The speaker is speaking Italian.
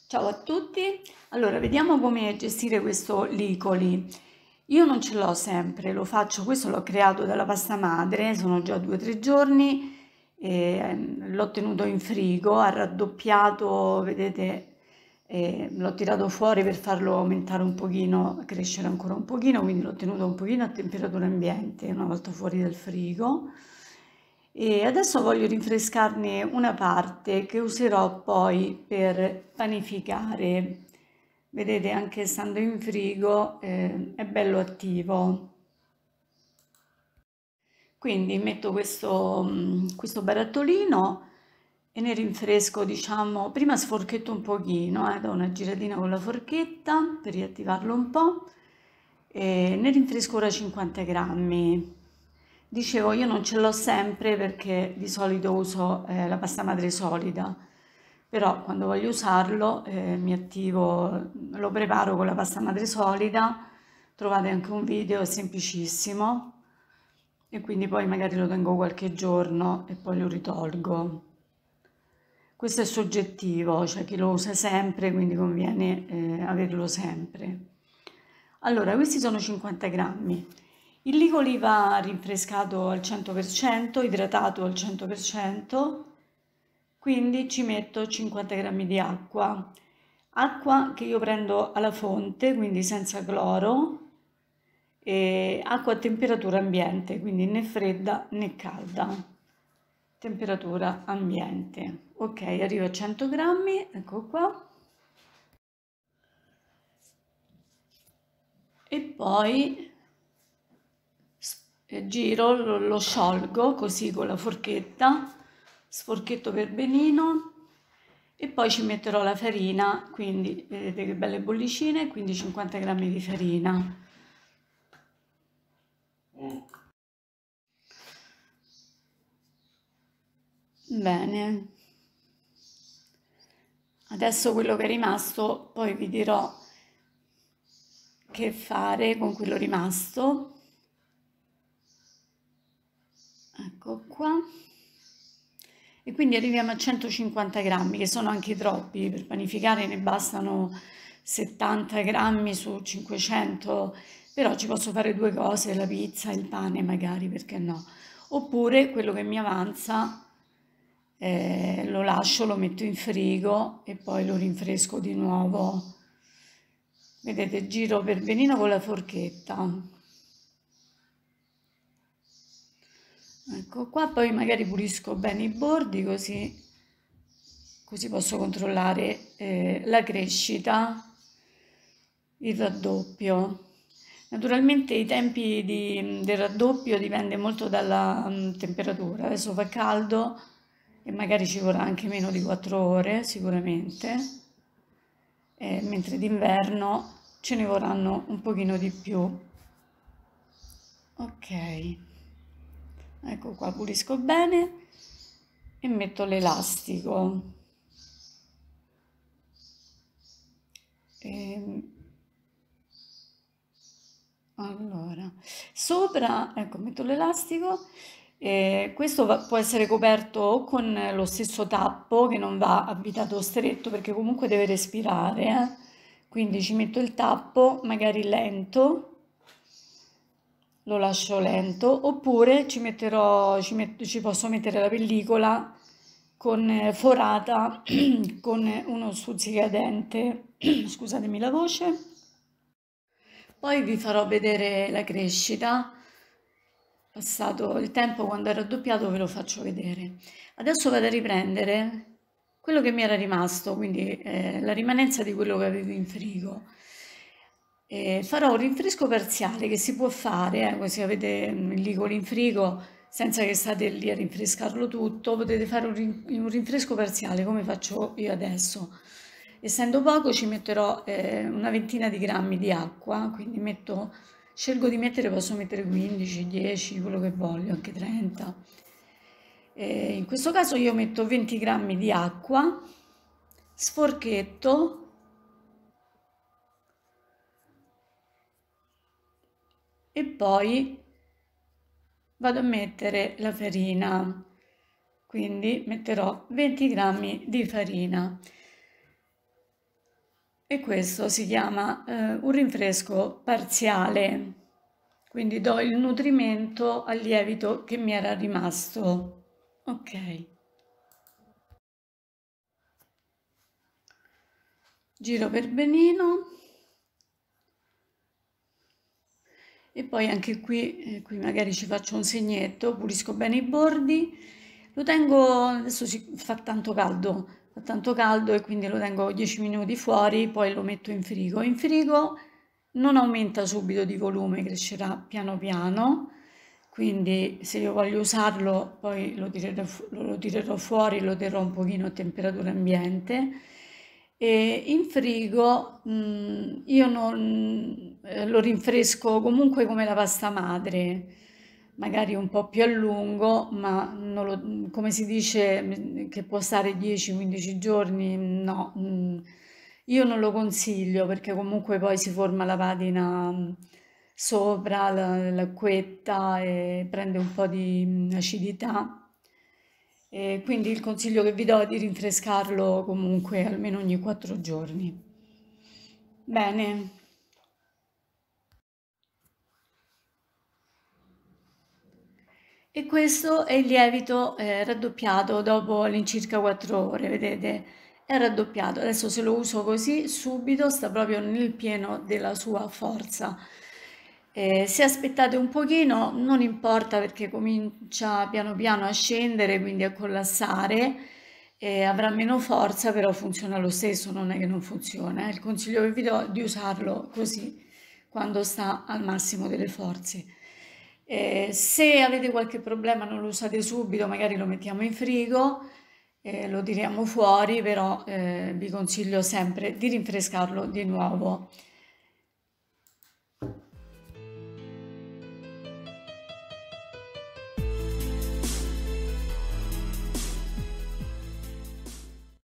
Ciao a tutti, allora vediamo come gestire questo licoli. Io non ce l'ho sempre, lo faccio, questo l'ho creato dalla pasta madre, sono già 2 o 3 giorni, l'ho tenuto in frigo, ha raddoppiato, vedete, l'ho tirato fuori per farlo aumentare un pochino, crescere ancora un pochino, quindi l'ho tenuto un pochino a temperatura ambiente una volta fuori dal frigo. E adesso voglio rinfrescarne una parte che userò poi per panificare. Vedete, anche stando in frigo, è bello attivo. Quindi metto questo barattolino e ne rinfresco, diciamo, prima sforchetto un pochino, do una giratina con la forchetta per riattivarlo un po', e ne rinfresco ora 50 grammi. Dicevo, io non ce l'ho sempre perché di solito uso la pasta madre solida, però quando voglio usarlo mi attivo, lo preparo con la pasta madre solida, trovate anche un video, è semplicissimo e quindi poi magari lo tengo qualche giorno e poi lo ritolgo. Questo è soggettivo, c'è chi lo usa sempre, quindi conviene averlo sempre. Allora, questi sono 50 grammi. Il licoli va rinfrescato al 100%, idratato al 100%, quindi ci metto 50 grammi di acqua. Acqua che io prendo alla fonte, quindi senza cloro, e acqua a temperatura ambiente, quindi né fredda né calda. Temperatura ambiente. Ok, arrivo a 100 grammi, ecco qua. E poi giro, lo sciolgo così con la forchetta, sforchetto per benino e poi ci metterò la farina, quindi vedete che belle bollicine, quindi 50 grammi di farina. Bene, adesso quello che è rimasto poi vi dirò che fare con quello rimasto. Ecco qua. E quindi arriviamo a 150 grammi, che sono anche troppi, per panificare ne bastano 70 grammi su 500, però ci posso fare due cose, la pizza, il pane magari, perché no? Oppure quello che mi avanza lo lascio, lo metto in frigo e poi lo rinfresco di nuovo. Vedete, giro per benino con la forchetta. Ecco qua, poi magari pulisco bene i bordi così posso controllare la crescita, il raddoppio. Naturalmente i tempi del raddoppio dipende molto dalla temperatura. Adesso fa caldo e magari ci vorrà anche meno di 4 ore sicuramente, mentre d'inverno ce ne vorranno un pochino di più. Ok, ecco qua, pulisco bene e metto l'elastico. Ehm, Allora, sopra, ecco, metto l'elastico. Questo può essere coperto o con lo stesso tappo che non va avvitato stretto perché comunque deve respirare, eh. Quindi ci metto il tappo, magari lento, lo lascio lento, oppure ci posso mettere la pellicola forata con uno stuzzicadente, scusatemi la voce. Poi vi farò vedere la crescita, passato il tempo quando è raddoppiato ve lo faccio vedere. Adesso vado a riprendere quello che mi era rimasto, quindi la rimanenza di quello che avevo in frigo. Farò un rinfresco parziale che si può fare, così avete il licolo in frigo senza che state lì a rinfrescarlo tutto, potete fare un rinfresco parziale come faccio io adesso. Essendo poco ci metterò una ventina di grammi di acqua, quindi scelgo di mettere, posso mettere 15, 10, quello che voglio, anche 30. In questo caso io metto 20 grammi di acqua, sforchetto e poi vado a mettere la farina, quindi metterò 20 grammi di farina. e questo si chiama un rinfresco parziale, quindi do il nutrimento al lievito che mi era rimasto. Ok, giro per benino e poi anche qui magari ci faccio un segnetto, pulisco bene i bordi, lo tengo, adesso fa tanto caldo e quindi lo tengo 10 minuti fuori, poi lo metto in frigo. In frigo non aumenta subito di volume, crescerà piano piano, quindi se io voglio usarlo poi lo tirerò fuori, lo terrò un pochino a temperatura ambiente e in frigo io non, lo rinfresco comunque come la pasta madre, magari un po' più a lungo, ma come si dice che può stare 10-15 giorni, no, io non lo consiglio perché comunque poi si forma la patina sopra l'acquetta e prende un po' di acidità. E quindi il consiglio che vi do è di rinfrescarlo comunque almeno ogni 4 giorni. Bene, e questo è il lievito raddoppiato dopo all'incirca 4 ore, vedete? È raddoppiato. Adesso se lo uso così subito sta proprio nel pieno della sua forza. Se aspettate un pochino non importa perché comincia piano piano a scendere, quindi a collassare, avrà meno forza, però funziona lo stesso, non è che non funziona. Il consiglio che vi do è di usarlo così quando sta al massimo delle forze. Se avete qualche problema non lo usate subito, magari lo mettiamo in frigo, lo tiriamo fuori, però vi consiglio sempre di rinfrescarlo di nuovo.